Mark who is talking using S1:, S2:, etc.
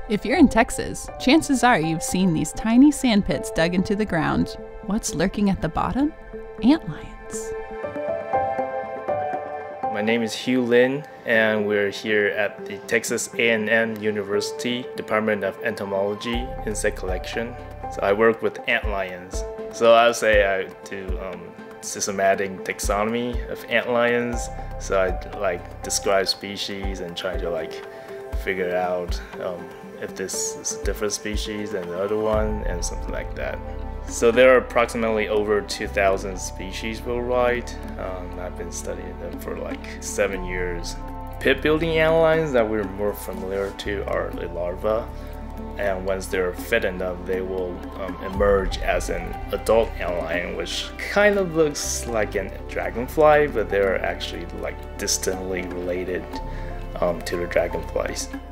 S1: If you're in Texas, chances are you've seen these tiny sand pits dug into the ground. What's lurking at the bottom? Antlions.
S2: My name is Hugh Lin, and we're here at the Texas A&M University Department of Entomology Insect Collection. So I work with antlions. So I would say I do systematic taxonomy of antlions. So I describe species and try to figure out if this is a different species than the other one and something like that. So there are approximately over 2,000 species worldwide. I've been studying them for 7 years. Pit building antlions that we're more familiar to are the larvae, and once they're fed enough, they will emerge as an adult antlion, which kind of looks like a dragonfly, but they're actually distantly related to the dragonflies.